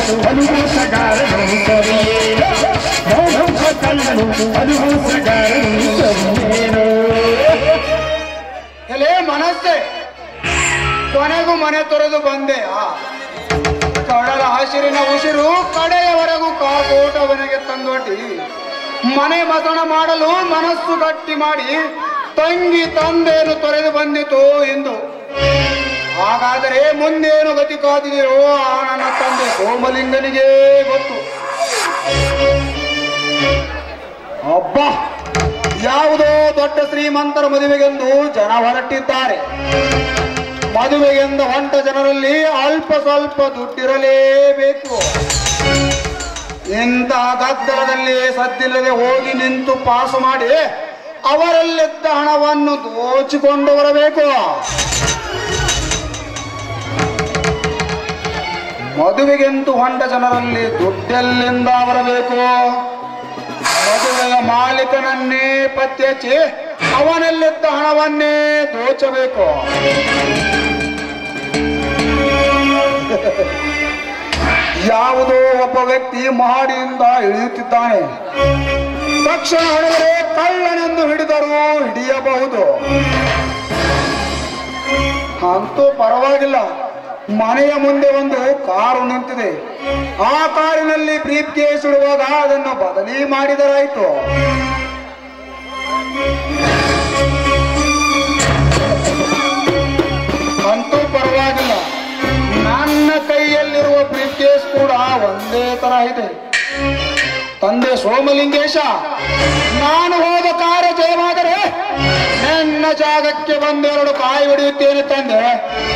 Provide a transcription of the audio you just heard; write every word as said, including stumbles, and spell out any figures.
ಅದು ಮೋಸಗಾರನು ಸರಿಯೇನೋ ಮೋಸ ಕಳ್ಳನು ಅದು ಮೋಸಗಾರನು ಸರಿಯೇನೋ. ಎಲೆ ಮನಸ್ಸೆ, ಕೊನೆಗೂ ಮನೆ ತೊರೆದು ಬಂದೆ. ಕಡಲ ಹಸಿರಿನ ಉಸಿರು ಕಡೆಯವರೆಗೂ ಕಾಗೋಟವನಿಗೆ ತಂದೊಡ್ಡಿ ಮನೆ ಮತನ ಮಾಡಲು ಮನಸ್ಸು ಗಟ್ಟಿ ಮಾಡಿ ತಂಗಿ ತಂದೆಯನ್ನು ತೊರೆದು ಬಂದಿತು ಎಂದು. ಹಾಗಾದರೆ ಮುಂದೇನು ಗತಿ ಕಾದಿದೆಯೋ ಆ ನನ್ನ ತಂದೆ ಸೋಮಲಿಂಗನಿಗೆ ಗೊತ್ತು. ಅಬ್ಬ, ಯಾವುದೋ ದೊಡ್ಡ ಶ್ರೀಮಂತರ ಮದುವೆಗೆಂದು ಜನ ಹೊರಟಿದ್ದಾರೆ. ಮದುವೆಗೆಂದ ಹೊಂಟ ಜನರಲ್ಲಿ ಅಲ್ಪ ಸ್ವಲ್ಪ ದುಡ್ಡಿರಲೇಬೇಕು. ಇಂಥ ಗದ್ದಲದಲ್ಲಿ ಸದ್ದಿಲ್ಲದೆ ಹೋಗಿ ನಿಂತು ಪಾಸು ಮಾಡಿ ಅವರಲ್ಲಿದ್ದ ಹಣವನ್ನು ದೋಚಿಕೊಂಡು ಬರಬೇಕು. ಮದುವೆಗೆಂದು ಹೊಂಟ ಜನರಲ್ಲಿ ದುಡ್ಡೆಲ್ಲಿಂದ ಬರಬೇಕು? ಮದುವೆಯ ಮಾಲೀಕನನ್ನೇ ಪತ್ತೆ ಹಚ್ಚಿ ಅವನಲ್ಲಿದ್ದ ಹಣವನ್ನೇ ದೋಚಬೇಕು. ಯಾವುದೋ ಒಬ್ಬ ವ್ಯಕ್ತಿ ಮಹಡಿಯಿಂದ ಇಳಿಯುತ್ತಿದ್ದಾನೆ. ತಕ್ಷಣ ಹೊಡೆದರೆ ಕಳ್ಳನೆಂದು ಹಿಡಿದರೂ ಹಿಡಿಯಬಹುದು. ಅಂತೂ ಪರವಾಗಿಲ್ಲ, ಮನೆಯ ಮುಂದೆ ಒಂದು ಕಾರು ನಿಂತಿದೆ. ಆ ಕಾರಿನಲ್ಲಿ ಬ್ರೀಫ್ ಕೇಸ್ ಇಡುವಾಗ ಅದನ್ನು ಬದಲಿ ಮಾಡಿದರಾಯ್ತು. ಅಂತೂ ಪರವಾಗಿಲ್ಲ, ನನ್ನ ಕೈಯಲ್ಲಿರುವ ಬ್ರೀಫ್ ಕೇಸ್ ಕೂಡ ಒಂದೇ ತರ ಇದೆ. ತಂದೆ ಸೋಮಲಿಂಗೇಶ, ನಾನು ಹೋದ ಕಾರ್ಯ ಜಯವಾದರೆ ನನ್ನ ಜಾಗಕ್ಕೆ ಬಂದೆರಡು ಕಾಯಿ ಹೊಡೆಯುತ್ತೇನೆ ತಂದೆ.